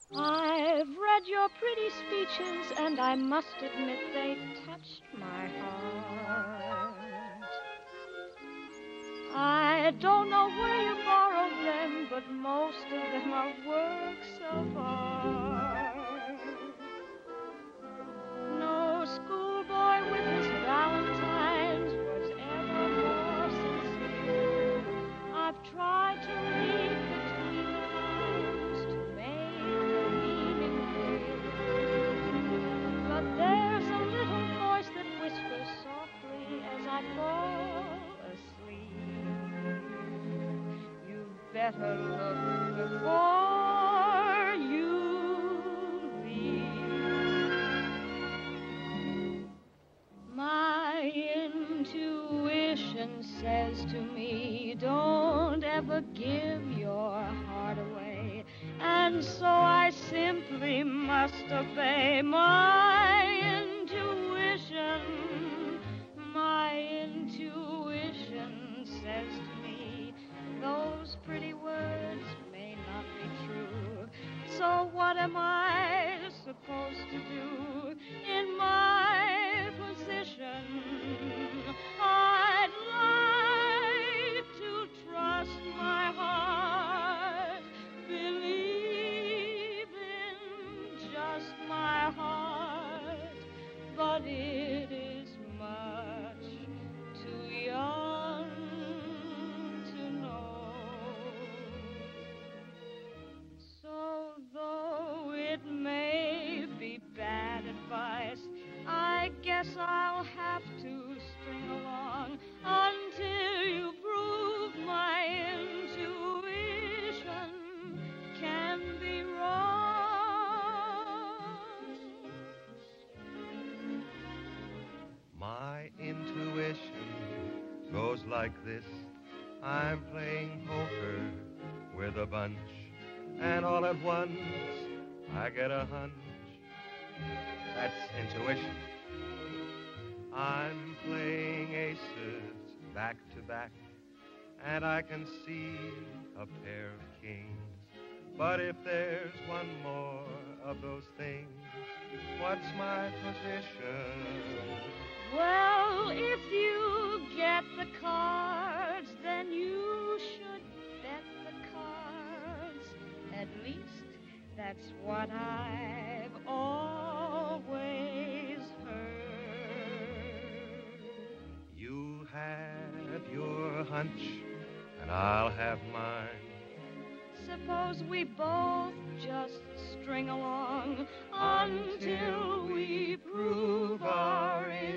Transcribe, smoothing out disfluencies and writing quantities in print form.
I've read your pretty speeches, and I must admit they touched my heart. I don't know where you borrowed them, but most of them are works of art. No schoolboy with his Valentines was ever more sincere. I've tried to read between the lines to make the meaning clear. But there's a little voice that whispers softly as I fall asleep. You better look before you leave. My intuition says to me, don't ever give your heart away. And so I simply must obey my intuition. My intuition says to me, those pretty words may not be true. So what am I supposed to do in my position? I'd like to trust my heart, believe in just my heart, but it is much too young to know. So though it may be bad advice, I guess I'll have to string along until you prove my intuition can be wrong. My intuition goes like this. I'm playing poker with a bunch, and all at once I get a hunch. That's intuition. I'm playing aces back to back, and I can see a pair of kings. But if there's one more of those things, what's my position? Well, if you get the cards, then you should bet the cards. At least that's what I've always heard. You have your hunch, and I'll have mine. Suppose we both just string along until we prove our